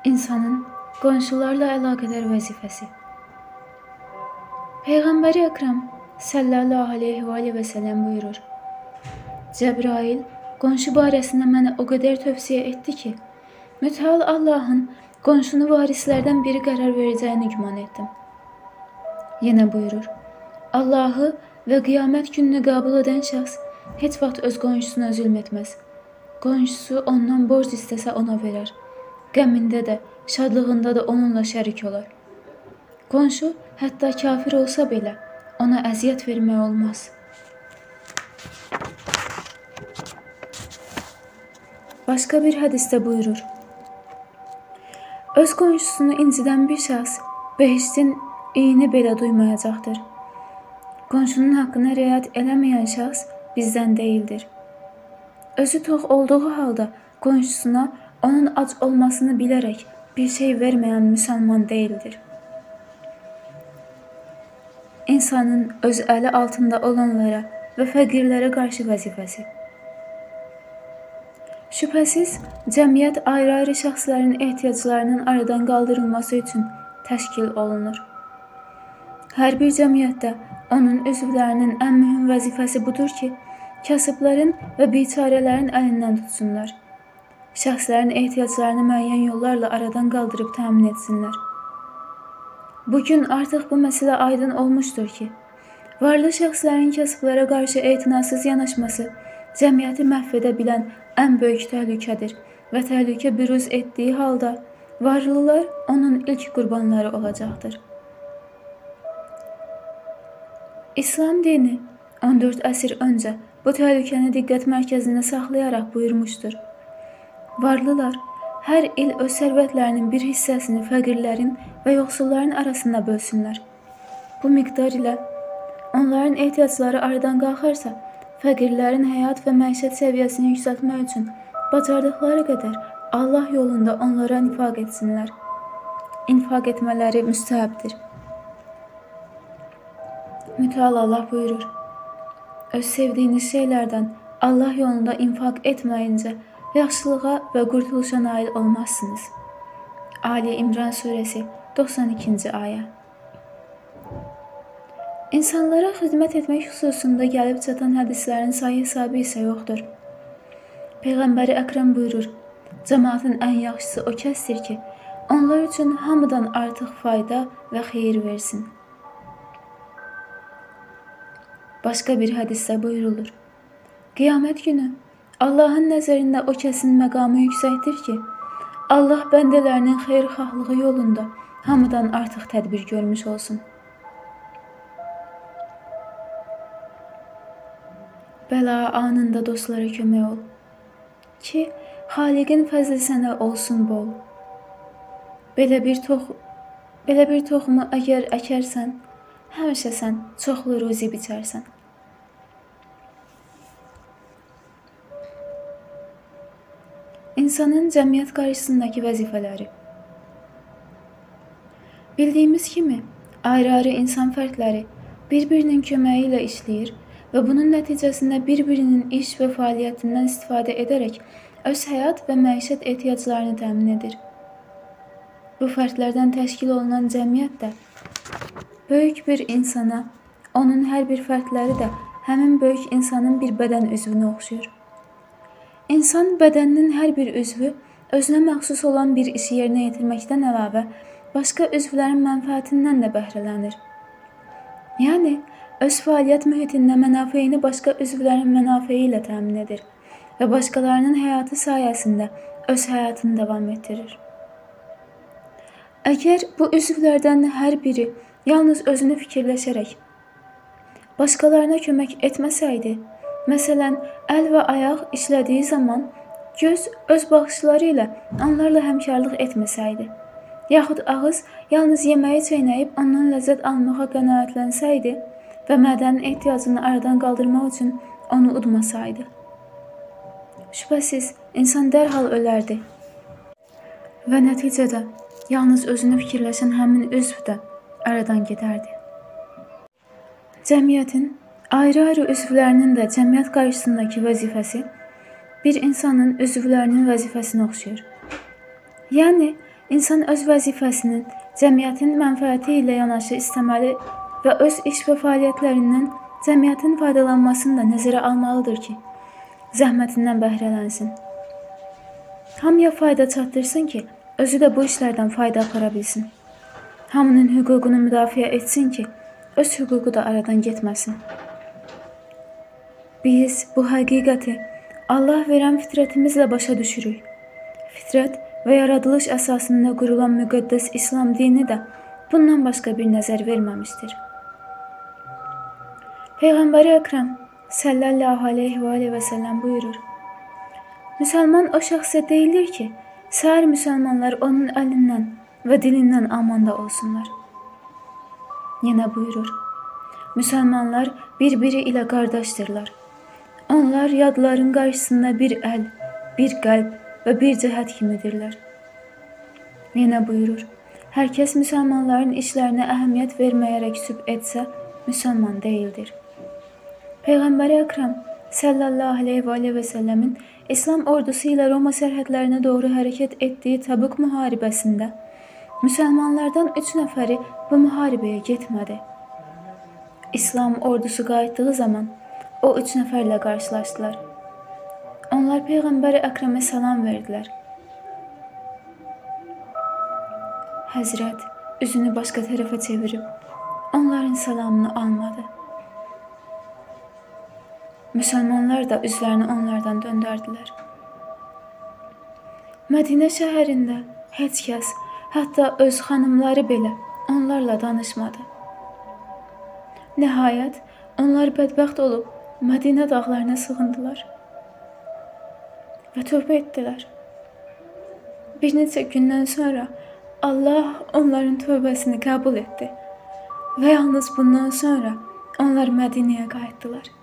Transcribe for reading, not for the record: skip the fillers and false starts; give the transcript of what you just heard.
İnsanın qonşularla əlaqədar vəzifəsi. Peyğəmbəri Əkrəm sallallahu aleyhi və səlləm buyurur: Cəbrail qonşu barəsində mənə o qədər tövsiyə etdi ki, mütəal Allahın qonşunu varislərdən biri qərar verəcəyini güman etdim. Yenə buyurur: Allahı və qiyamət gününü qəbul edən şəxs heç vaxt öz qonşusuna zülm etməz. Qonşusu ondan borc istəsə ona verər. Qəmində də, şadlığında da onunla şərik olar. Qonşu hətta kafir olsa belə ona əziyyət vermək olmaz. Başqa bir hədisdə buyurur: Öz qonşusunu incidən bir şəxs behiştin iyini belə duymayacaqdır. Qonşunun haqqına riayət eləməyən şəxs bizdən deyildir. Özü tox olduğu halda qonşusuna onun ac olmasını bilərək bir şey verməyən müsəlman deyildir. İnsanın öz əli altında olanlara və fəqirlərə qarşı vəzifəsi. Şübhəsiz, cəmiyyət ayrı-ayrı şəxslərin ehtiyaclarının aradan qaldırılması üçün təşkil olunur. Hər bir cəmiyyətdə onun üzvlərinin ən mühüm vəzifəsi budur ki, kasıbların və biçarələrin əlindən tutsunlar. Şəxslərin ehtiyaclarını müəyyən yollarla aradan qaldırıb təmin etsinlər. Bugün artıq bu məsələ aydın olmuşdur ki, varlı şəxslərin kasıblara qarşı etinasız yanaşması cəmiyyəti məhv edə bilən ən böyük təhlükədir və təhlükə büruz etdiyi halda varlılar onun ilk qurbanları olacaqdır. İslam dini 14 əsr öncə bu təhlükəni diqqət mərkəzində saxlayaraq buyurmuşdur: Varlılar hər il öz sərvətlərinin bir hissəsini fəqirlərin və yoxsulların arasında bölsünlər. Bu miqdar ilə onların ehtiyacları aradan qalxarsa, fəqirlərin həyat və məişət səviyyəsini yüksəltmək üçün bacardıqları qədər Allah yolunda onlara infaq etsinlər. İnfaq etmələri müstəhəbdir. Mütəal Allah buyurur: Öz sevdiyiniz şeylərdən Allah yolunda infaq etməyincə yaxşılığa və qurtuluşa nail olmazsınız. Ali İmran surəsi 92-ci ayə. İnsanlara xidmət etmək xüsusunda gəlib çatan hədislərin sayı hesabı isə yoxdur. Peyğəmbəri Əkrəm buyurur: Cəmaatın ən yaxşısı o kəsdir ki, onlar üçün hamıdan artıq fayda və xeyir versin. Başqa bir hədisdə buyurulur: Qiyamət günü Allahın nəzərində o kəsin məqamı yüksəkdir ki, Allah bəndələrinin xeyirxahlığı yolunda hamıdan artıq tədbir görmüş olsun. Bəla anında dostlara kömək ol ki, Xaliqin fəzli sənə olsun bol. Belə bir toxumu əgər əkərsən, həmişə sən çoxlu ruzi biçərsən. İnsanın cəmiyyət qarşısındakı vəzifələri. Bildiyimiz kimi, ayrı-ayrı insan fərdləri bir-birinin köməyi ilə işləyir və bunun nəticəsində bir-birinin iş və fəaliyyətindən istifadə edərək öz həyat və məişət ehtiyaclarını təmin edir. Bu fərdlərdən təşkil olunan cəmiyyət də böyük bir insana, onun hər bir fərdləri də həmin böyük insanın bir bədən üzvünə oxşuyur. İnsan bədəninin hər bir üzvü özünə məxsus olan bir işi yerinə yetirməkdən əlavə başqa üzvlərin mənfəətindən də bəhrələnir. Yəni, öz fəaliyyət mühitində mənafeyini başqa üzvlərin mənafeyi ilə təmin edir və başqalarının həyatı sayəsində öz həyatını davam etdirir. Əgər bu üzvlərdən hər biri yalnız özünü fikirləşərək başqalarına kömək etməsəydi, məsələn, əl və ayaq işlədiyi zaman göz öz baxışları ilə onlarla həmkarlıq etməsəydi, yaxud ağız yalnız yeməyi çeynəyib ondan ləzzət almağa qənaətlənsəydi və mədənin ehtiyacını aradan qaldırmaq üçün onu udmasaydı, şübhəsiz insan dərhal ölərdi və nəticədə yalnız özünü fikirləşən həmin üzv də aradan gedərdi. Cəmiyyətin ayrı-ayrı üzvlərinin də cəmiyyət qarşısındakı vəzifəsi bir insanın üzvlərinin vəzifəsinə oxşuyur. Yəni, İnsan öz vəzifəsinin, cəmiyyətin mənfəəti ilə yanaşı istəməli və öz iş və fəaliyyətlərindən cəmiyyətin faydalanmasını da nəzərə almalıdır ki, zəhmətindən bəhrələnsin. Hamıya fayda çatdırsın ki, özü də bu işlərdən fayda apara bilsin. Hamının hüququnu müdafiə etsin ki, öz hüququ da aradan getməsin. Biz bu həqiqəti Allah verən fitrətimizlə başa düşürük. Fitrət və yaradılış əsasında qurulan müqəddəs İslam dini də bundan başqa bir nəzər verməmişdir. Peyğəmbəri Əkrəm sallallahu aleyhi və səlləm buyurur: Müsəlman o şəxsə deyilir ki, sair müsəlmanlar onun əlindən və dilindən amanda olsunlar. Yenə buyurur: Müsəlmanlar bir-biri ilə qardaşdırlar. Onlar yadların qarşısında bir əl, bir qəlb və bir cəhət kimidirlər. Yenə buyurur: Hər kəs müsəlmanların işlərinə əhəmiyyət verməyərək sübh etsə, müsəlman deyildir. Peyğəmbəri Əkrəm sallallahu aleyhi və səlləmin İslam ordusu ilə Roma sərhədlərinə doğru hərəkət etdiyi Təbük müharibəsində müsəlmanlardan 3 nəfəri bu müharibəyə getmədi. İslam ordusu qayıtdığı zaman o 3 nəfərlə qarşılaşdılar. Onlar Peyğəmbəri Əkrəmə salam verdilər. Həzrət üzünü başqa tərəfə çevirib onların salamını almadı. Müsəlmanlar da üzlərini onlardan döndərdilər. Mədinə şəhərində heç kəs, hətta öz xanımları belə onlarla danışmadı. Nəhayət, onlar bədbəxt olub Mədinə dağlarına sığındılar və tövbə etdilər. Bir neçə gündən sonra Allah onların tövbəsini qəbul etdi və yalnız bundan sonra onlar Mədinəyə qayıtdılar.